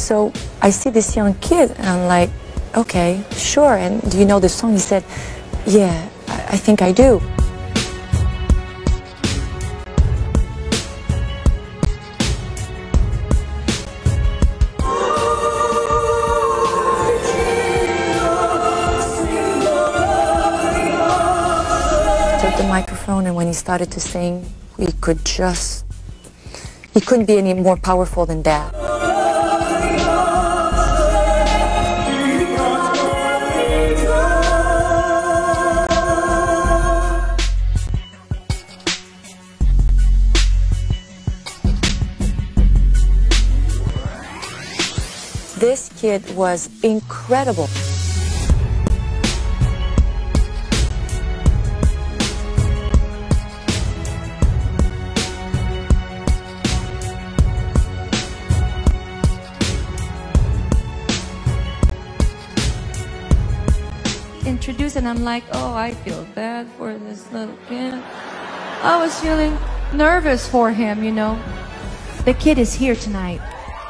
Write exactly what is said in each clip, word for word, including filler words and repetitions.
So I see this young kid, and I'm like, okay, sure, and do you know the song? He said, yeah, I, I think I do. Took the microphone, and when he started to sing, we could just, he couldn't be any more powerful than that. This kid was incredible. Introduced, and I'm like, oh, I feel bad for this little kid. I was feeling nervous for him, you know. The kid is here tonight.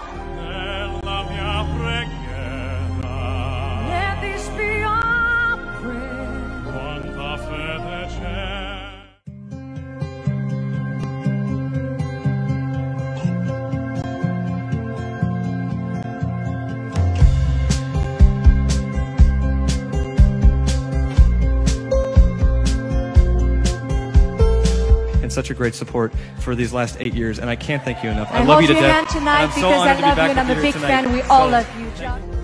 Such a great support for these last eight years, and I can't thank you enough. I, I love you to death. Hand tonight I'm because so I honored to be love back you, and I'm a here big tonight. fan. We all So, love you, John.